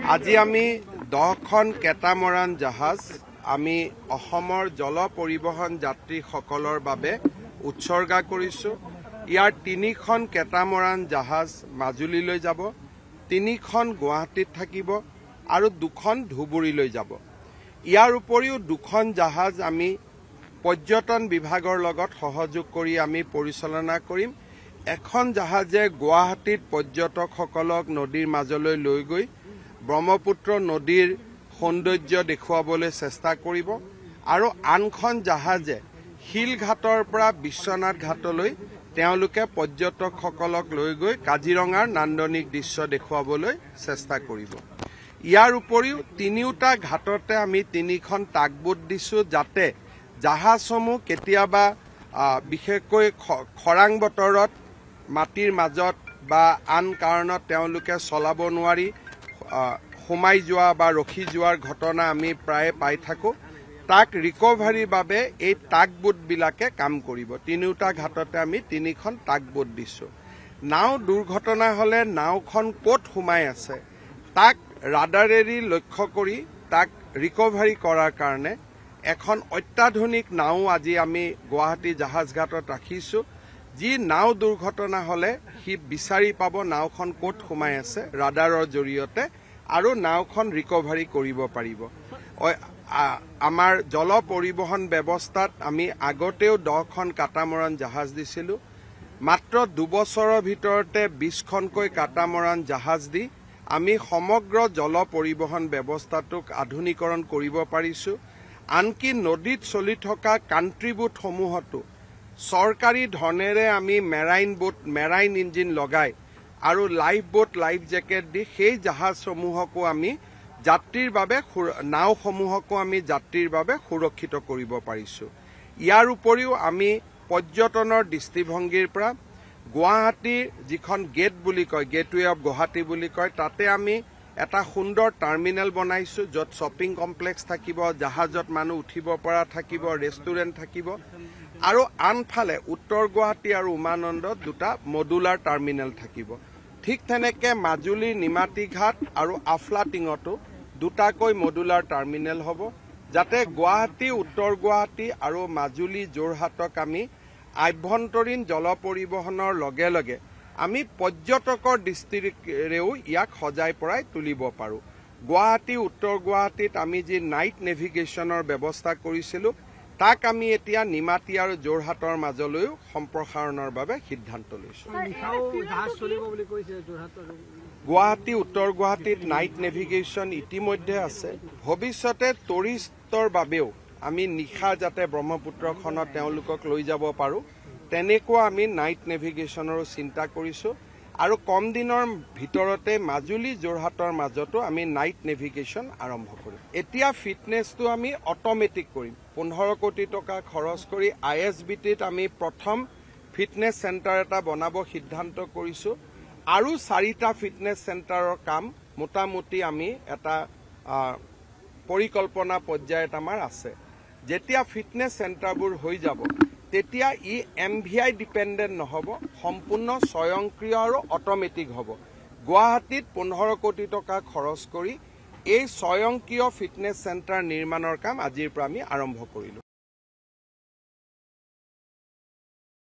আজি আমি 10খন কেটামৰান জাহাজ আমি অসমৰ জল পৰিবহন যাত্ৰীসকলৰ বাবে উৎসৰ্গা কৰিছো। ইয়াৰ 3খন কেটামৰান জাহাজ মাজুলীলৈ যাব, 3খন গুৱাহাটীত থাকিব আৰু 2খন ধুবুৰীলৈ যাব। ইয়াৰ উপৰিও 2খন জাহাজ আমি পৰ্যটন বিভাগৰ লগত সহযোগ কৰি আমি পৰিচালনা কৰিম। এখন জাহাজে গুৱাহাটীত পৰ্যটকসকলক নদীৰ মাজলৈ লৈ গৈ ব্ৰহ্মপুত্ৰ নদীৰ সৌন্দৰ্য দেখুৱাবলৈ চেষ্টা কৰিব আৰু আনখন জাহাজে শিলঘাটৰ পৰা বিশ্বনাথ ঘাটলৈ তেওঁলোকে পৰ্যটকসকলক লৈ গৈ কাজিৰঙাৰ নান্দনিক দৃশ্য দেখুৱাবলৈ চেষ্টা কৰিব। ইয়াৰ উপৰিও তিনিওটা ঘাটতে আমি 3খন টাগবোট দিছো, যাতে জাহাজসমূহ কেতিয়াবা বিশেষকৈ খৰাং বতৰত মাটিৰ মাজত বা আন কাৰণত তেওঁলোকে চলাব নোৱাৰি সোমাই যোৱা বা ৰখি যোৱাৰ ঘটনা আমি প্ৰায় পাই থাকো। তাক ৰিকভাৰীৰ বাবে এই টাগবোটবিলাকে কাম কৰিব। তিনিওটা ঘাটতে আমি 3খন টাগবোট দিছো। নাও দুৰ্ঘটনা হলে নাওখন ক'ত সোমাই আছে তাক ৰাডাৰেৰে লক্ষ্য কৰি তাক ৰিকভাৰী কৰাৰ কাৰণে এখন অত্যাধুনিক নাও আজি আমি গুৱাহাটী জাহাজ ঘাটত ৰাখিছো। যি নাও দুৰ্ঘটনা হলে সি বিচাৰি পাব নাওখন ক'ত সোমাই আছে ৰাডাৰৰ জৰিয়তে আৰু নাওখন ৰিকভাৰী কৰিব পাৰিব। আমাৰ জল পৰিবহন ব্যৱস্থাত আমি আগতেও 10খন কাটামৰান জাহাজ দিছিলো। মাত্ৰ 2 বছৰৰ ভিতৰতে 20খনকৈ কাটামৰান জাহাজ দি আমি সমগ্ৰ জল পৰিবহন ব্যৱস্থাটোক আধুনিকৰণ কৰিব পাৰিছো। আনকি নদীত চলি থকা কাণ্ট্ৰি বোটসমূহতো চৰকাৰী ধনেৰে আমি মেৰাইন ইঞ্জিন লগাই আৰু লাইফ বোট লাইফ জেকেট দি সেই জাহাজসমূহকো আমি যাত্ৰীৰ বাবে নাওসমূহকো আমি যাত্ৰীৰ বাবে সুৰক্ষিত কৰিব পাৰিছো। ইয়াৰ উপৰিও আমি পৰ্যটনৰ দৃষ্টিভংগীৰ পৰা গুৱাহাটীৰ যিখন গেট বুলি কয় গেটৱে অফ গুৱাহাটী বুলি কয় তাতে আমি এটা সুন্দৰ টাৰ্মিনেল বনাইছো, য'ত শ্বপিং কমপ্লেক্স থাকিব, জাহাজত মানুহ উঠিব পৰা থাকিব, ৰেষ্টুৰেণ্ট থাকিব আৰু আনফালে উত্তৰ গুৱাহাটী আৰু উমানন্দত 2টা মডুলাৰ টাৰ্মিনেল থাকিব। ঠিক তেনেকে মাজুলীৰ নিমাতীঘাট আৰু আফলাটিঙতো 2টাকৈ মডুলাৰ টাৰ্মিনেল হ'ব, যাতে গুৱাহাটী উত্তৰ গুৱাহাটী আৰু মাজুলী যোৰহাটক আমি আভ্যন্তৰীণ জল পৰিবহনৰ লগে লগে আমি পৰ্যটকৰ দৃষ্টিৰেও ইয়াক সজাই পৰাই তুলিব পাৰো। গুৱাহাটী উত্তৰ গুৱাহাটীত আমি যি নাইট নেভিগেশ্যনৰ ব্যৱস্থা কৰিছিলো তাক আমি এতিয়া নিমাতী আৰু যোৰহাটৰ মাজলৈও সম্প্ৰসাৰণৰ বাবে সিদ্ধান্ত লৈছো। গুৱাহাটী উত্তৰ গুৱাহাটীত নাইট নেভিগেশ্যন ইতিমধ্যে আছে। ভৱিষ্যতে টুৰিষ্টৰ বাবেও আমি নিশা যাতে ব্ৰহ্মপুত্ৰখনত তেওঁলোকক লৈ যাব পাৰো তেনেকুৱা আমি নাইট নেভিগেশ্যনৰো চিন্তা কৰিছো আৰু কম দিনৰ ভিতৰতে মাজুলী যোৰহাটৰ মাজতো আমি নাইট নেভিগেশ্যন আৰম্ভ কৰিম। এতিয়া ফিটনেছটো আমি অট'মেটিক কৰিম। 15 কোটি টকা খৰচ কৰি ISBTত আমি প্ৰথম ফিটনেছ চেণ্টাৰ এটা বনাব সিদ্ধান্ত কৰিছো আৰু 4টা ফিটনেছ চেণ্টাৰৰ কাম মোটামুটি আমি এটা পৰিকল্পনা পৰ্যায়ত আমাৰ আছে। যেতিয়া ফিটনেছ চেণ্টাৰবোৰ হৈ যাব তেতিয়া ই MVI ডিপেণ্ডেণ্ট নহ'ব, সম্পূৰ্ণ স্বয়ংক্ৰিয় আৰু অট'মেটিক হ'ব। গুৱাহাটীত 15 কোটি টকা খৰচ কৰি এই স্বয়ংক্ৰিয় ফিটনেছ চেণ্টাৰ নিৰ্মাণৰ কাম আজিৰ পৰা আমি আৰম্ভ কৰিলো।